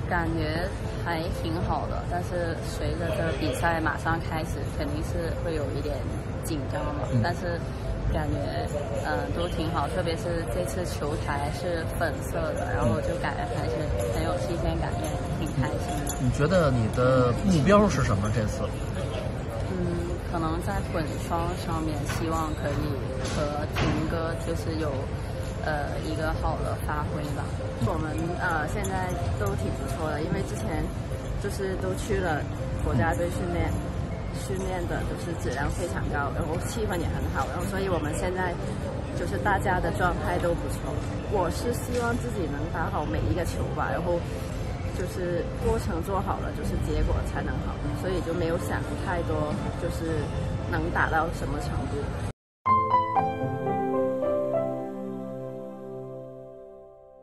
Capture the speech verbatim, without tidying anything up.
感觉还挺好的，但是随着这个比赛马上开始，肯定是会有一点紧张嘛。嗯、但是感觉嗯、呃、都挺好，特别是这次球台是粉色的，然后就感觉还是很有新鲜感，也挺开心的。 你觉得你的目标是什么？这次？ 嗯，可能在混双上面，希望可以和婷哥就是有。呃，一个好的发挥吧。我们呃现在都挺不错的，因为之前就是都去了国家队训练，训练的就是质量非常高，然后气氛也很好，然后所以我们现在就是大家的状态都不错。我是希望自己能打好每一个球吧，然后就是过程做好了，就是结果才能好，所以就没有想太多，就是能打到什么程度。